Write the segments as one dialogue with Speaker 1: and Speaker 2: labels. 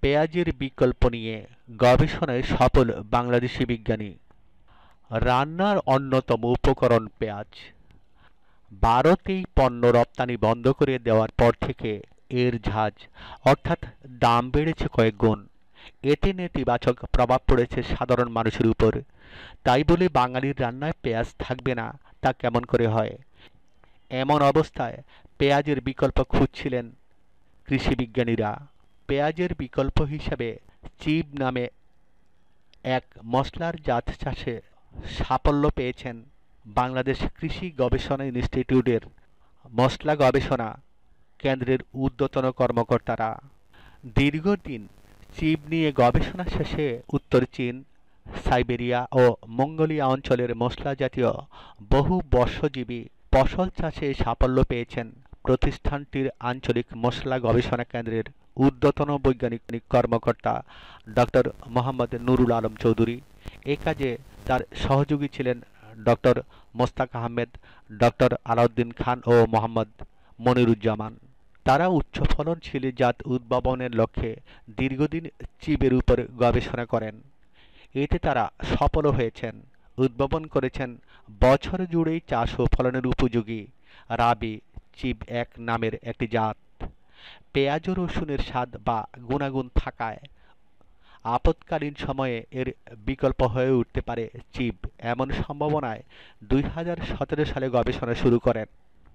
Speaker 1: পেঁয়াজের বিকল্প নিয়ে গবেষণায় সফল বাংলাদেশি বিজ্ঞানী। রান্নার অন্যতম উপকরণ পেঁয়াজ। ভারতেই পণ্য রপ্তানি বন্ধ করে দেওয়ার পর থেকে এর ঝাঁজ অর্থাৎ দাম বেড়েছে কয়েক গুণ। এতে নেতিবাচক প্রভাব পড়েছে সাধারণ মানুষের উপর। তাই বলে বাঙালির রান্নায় পেঁয়াজ থাকবে না, তা কেমন করে হয়? এমন অবস্থায় পেঁয়াজের বিকল্প খুঁজছিলেন কৃষি বিজ্ঞানীরা। পেঁয়াজের বিকল্প হিসাবে চিব নামে এক মশলার জাত চাষে সাফল্য পেয়েছেন বাংলাদেশ কৃষি গবেষণা ইনস্টিটিউটের মশলা গবেষণা কেন্দ্রের ঊর্ধ্বতন কর্মকর্তারা। দীর্ঘদিন চিব নিয়ে গবেষণা শেষে উত্তর চীন, সাইবেরিয়া ও মঙ্গোলিয়া অঞ্চলের মশলা জাতীয় বহু বর্ষজীবী ফসল চাষে সাফল্য পেয়েছেন প্রতিষ্ঠানটির আঞ্চলিক মশলা গবেষণা কেন্দ্রের ঊর্ধ্বতন বৈজ্ঞানিক কর্মকর্তা ডক্টর মোহাম্মদ নুরুল আলম চৌধুরী। এ কাজে তার সহযোগী ছিলেন ডক্টর মোস্তাক আহমেদ, ডক্টর আলাউদ্দিন খান ও মোহাম্মদ মনিরুজ্জামান। তারা উচ্চ ফলনশীল জাত উদ্ভাবনের লক্ষ্যে দীর্ঘদিন চিবের উপর গবেষণা করেন। এতে তারা সফল হয়েছেন। উদ্ভাবন করেছেন বছর জুড়েই চাষ ও ফলনের উপযোগী রাবি চিব এক নামের একটি জাত। পেঁয়াজ ও রসুনের স্বাদ বা গুণাগুণ থাকায় আপৎকালীন সময়ে এর বিকল্প হয়ে উঠতে পারে চিব, এমন সম্ভাবনায় 2017 সালে গবেষণা শুরু করেন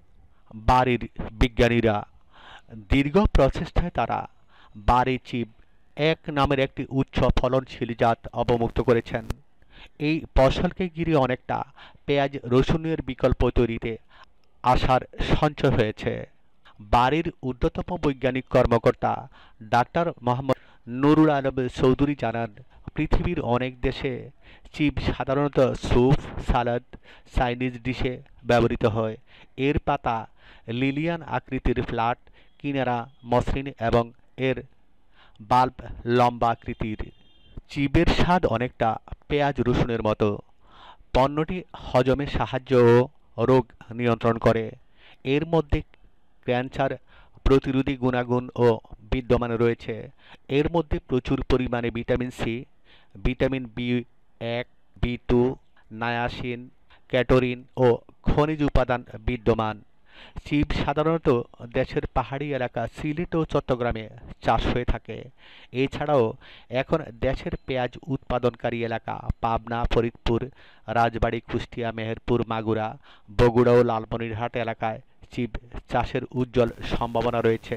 Speaker 1: বাড়ির বিজ্ঞানীরা। দীর্ঘ প্রচেষ্টায় তারা বাড়ি চিব এক নামের একটি উচ্চ ফলনশীল জাত অবমুক্ত করেছেন। এই ফসলকে ঘিরে অনেকটা পেঁয়াজ রসুনের বিকল্প তৈরিতে আশার সঞ্চয় হয়েছে। বাড়ির ঊর্ধ্বতম বৈজ্ঞানিক কর্মকর্তা ডাক্তার মোহাম্মদ নুরুল আলম চৌধুরী জানান, পৃথিবীর অনেক দেশে চিব সাধারণত স্যুপ, সালাদ, চাইনিজ ডিশে ব্যবহৃত হয়। এর পাতা লিলিয়ান আকৃতির, ফ্ল্যাট, কিনারা মসৃণ এবং এর বাল্ব লম্বা আকৃতির। চিবের স্বাদ অনেকটা পেঁয়াজ রসুনের মতো। পণ্যটি হজমে সাহায্য ও রোগ নিয়ন্ত্রণ করে। এর মধ্যে ক্যান্সার প্রতিরোধী গুণাগুণ ও বিদ্যমান রয়েছে। এর মধ্যে প্রচুর পরিমাণে vitamin C, vitamin B one, B two, niacin, ক্যাটোরিন ও খনিজ উপাদান বিদ্যমান। চিব সাধারণত দেশের পাহাড়ি এলাকা সিলেট ও চট্টগ্রামে চাষ হয়ে থাকে। এছাড়াও এখন দেশের পেঁয়াজ উৎপাদনকারী এলাকা পাবনা, ফরিদপুর, রাজবাড়ী, কুষ্টিয়া, মেহেরপুর, মাগুরা, বগুড়া ও লালমনিরহাট এলাকায় চিব চাষের উজ্জ্বল সম্ভাবনা রয়েছে।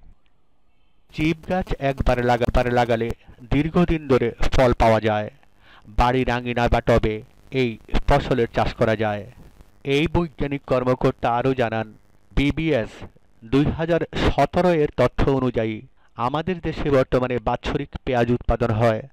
Speaker 1: চিব গাছ একবারে লাগালে দীর্ঘদিন ধরে ফল পাওয়া যায়। বাড়ির আঙিনায় বা টবে এই ফসলের চাষ করা যায়। এই বৈজ্ঞানিক কর্মকর্তা আরও জানান, বিবিএস 2017 এর তথ্য অনুযায়ী আমাদের দেশে বর্তমানে বাৎসরিক পেঁয়াজ উৎপাদন হয়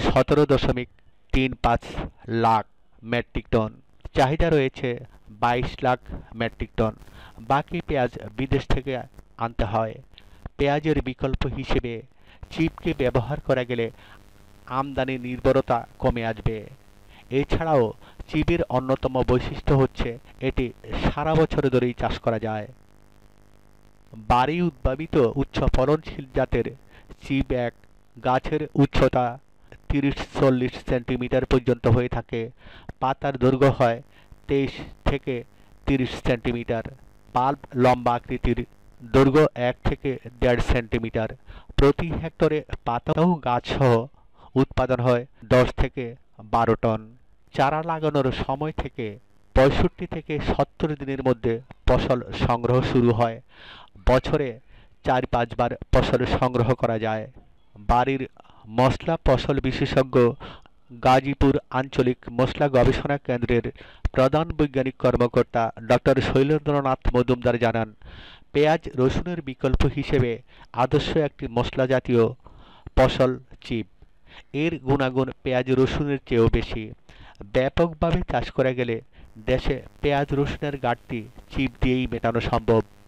Speaker 1: 17.35 লাখ মেট্রিক টন। চাহিদা রয়েছে 22 লাখ মেট্রিক টন। বাকি পেঁয়াজ বিদেশ থেকে আনতে হয়। পেঁয়াজের বিকল্প হিসেবে চিবকে ব্যবহার করা গেলে আমদানি নির্ভরতা কমে আসবে। এছাড়াও চিবের অন্যতম বৈশিষ্ট্য হচ্ছে এটি সারা বছর ধরেই চাষ করা যায়। বাড়ি উদ্ভাবিত উচ্চ ফলনশীল জাতের চিব এক গাছের উচ্চতা 30-40 সেন্টিমিটার পর্যন্ত হয়ে থাকে। পাতার দৈর্ঘ্য হয় 23 থেকে 30 সেন্টিমিটার। বাল্ব লম্বা আকৃতির, দৈর্ঘ্য 1 থেকে 1.5 সেন্টিমিটার। প্রতি হেক্টরে পাতা ও গাছসহ উৎপাদন হয় 10 থেকে 12 টন। চারা লাগানোর সময় থেকে 65 থেকে 70 দিনের মধ্যে ফসল সংগ্রহ শুরু হয়। বছরে 4-5 বার ফসল সংগ্রহ করা যায়। বাড়ির মশলা ফসল বিশেষজ্ঞ গাজীপুর আঞ্চলিক মশলা গবেষণা কেন্দ্রের প্রধান বৈজ্ঞানিক কর্মকর্তা ডক্টর শৈলেন্দ্রনাথ মজুমদার জানান, পেঁয়াজ রসুনের বিকল্প হিসেবে আদর্শ একটি মশলা জাতীয় ফসল চিব। এর গুণাগুণ পেঁয়াজ রসুনের চেয়েও বেশি। ব্যাপকভাবে চাষ করা গেলে দেশে পেঁয়াজ রসুনের ঘাটতি চিব দিয়েই মেটানো সম্ভব।